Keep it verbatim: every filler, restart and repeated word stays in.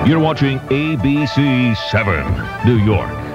You're watching A B C seven, New York.